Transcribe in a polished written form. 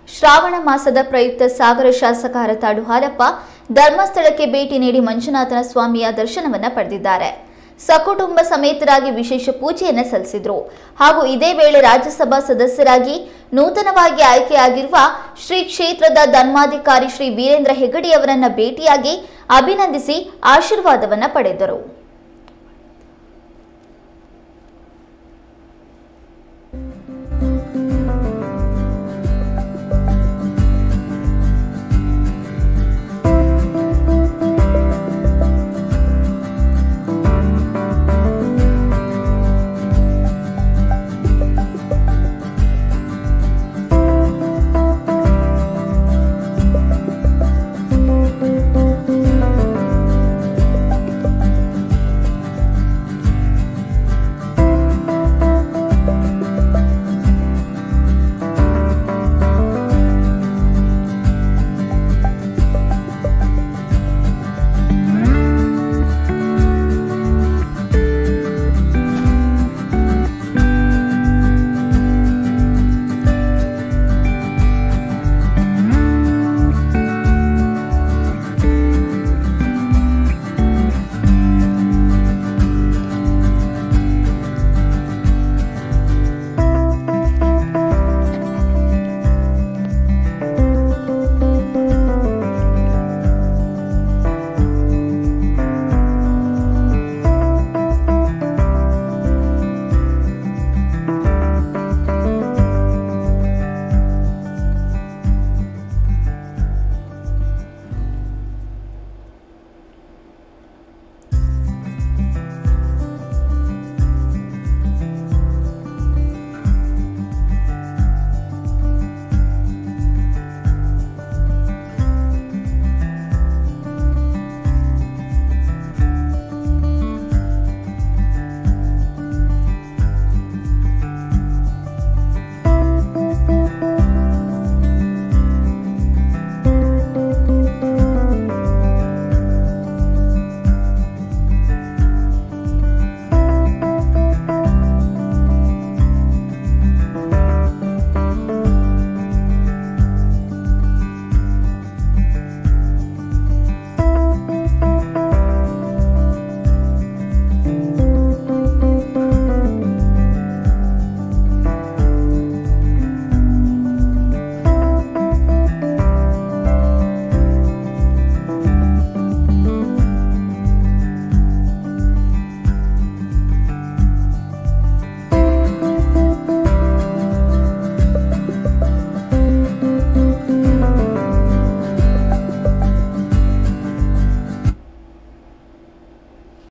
ಶ್ರಾವಣ ಮಾಸದ ಪ್ರಯುಕ್ತ ಸಾಗರ ಶಾಸಕ ಹರತಾಳು ಹಾಲಪ್ಪ ಧರ್ಮಸ್ಥಳಕ್ಕೆ ಭೇಟಿ ನೀಡಿ ಮಂಜುನಾಥನ ಸ್ವಾಮಿಯ ದರ್ಶನವನ್ನ ಪಡೆದಿದ್ದಾರೆ. ಸಕುಟುಂಬ ಸಮೇತರಾಗಿ ವಿಶೇಷ ಪೂಜೆಯನ್ನು ಸಲ್ಲಿಸಿದರು. ಹಾಗೂ ಇದೇ ವೇಳೆ ರಾಜ್ಯಸಭಾ ಸದಸ್ಯರಾಗಿ ನೂತನವಾಗಿ ಆಯ್ಕೆಯಾಗಿರುವ ಶ್ರೀ ಕ್ಷೇತ್ರದ ಧರ್ಮಾಧಿಕಾರಿ ಶ್ರೀ ವೀರೇಂದ್ರ ಹೆಗಡೆ ಅವರನ್ನ ಭೇಟಿಯಾಗಿ ಅಭಿನಂದಿಸಿ ಆಶೀರ್ವಾದವನ್ನ ಪಡೆದರು.